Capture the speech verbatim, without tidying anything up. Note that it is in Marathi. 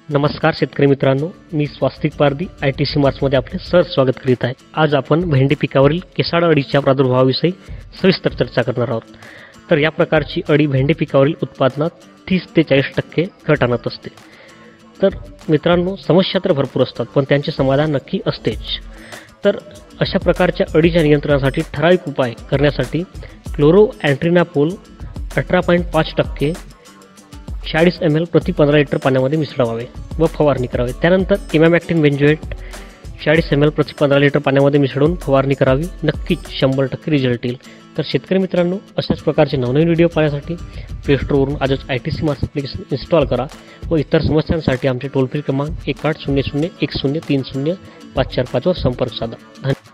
नमस्कार शेतकरी मित्रांनो, मी Swastik Pardhi I T C मार्चमध्ये आपले सर स्वागत करीत आहे। आज आपण भेंडी पिकावरील केसाळ अळीच्या प्रादुर्भावाविषयी सविस्तर चर्चा करणार आहोत। तर या प्रकारची अळी भेंडी पिकावरील उत्पादनात तीस ते चाळीस टक्के घट आणत असते। तर मित्रांनो, समस्या तर भरपूर असतात, पण त्यांचे समाधान नक्की असतेच। तर अशा प्रकारच्या अळीच्या नियंत्रणासाठी ठराविक उपाय करण्यासाठी क्लोरो अँट्रिनापोल अठरा पॉईंट पाच टक्के चाळीस एम एल प्रति पंधरा लिटर पाण्यामध्ये मिसळावे व फवारणी करावी। त्यानंतर इमॅमॅक्टिन बेंजोएट चाळीस एम एल प्रति पंधरा लिटर पाण्यामध्ये मिसळून फवारणी करावी। नक्कीच शंभर टक्के रिझल्ट येईल। तर शेतकरी मित्रांनो, अशाच प्रकारचे नवनवीन व्हिडिओ पाहण्यासाठी प्ले स्टोरवरून आजच I T C March application install करा व इतर समस्यांसाठी आमचे टोल फ्री क्रमांक एक आठ शून्य शून्य एक शून्य तीन शून्य पाच चार पाचवर संपर्क साधा। धन्यवाद।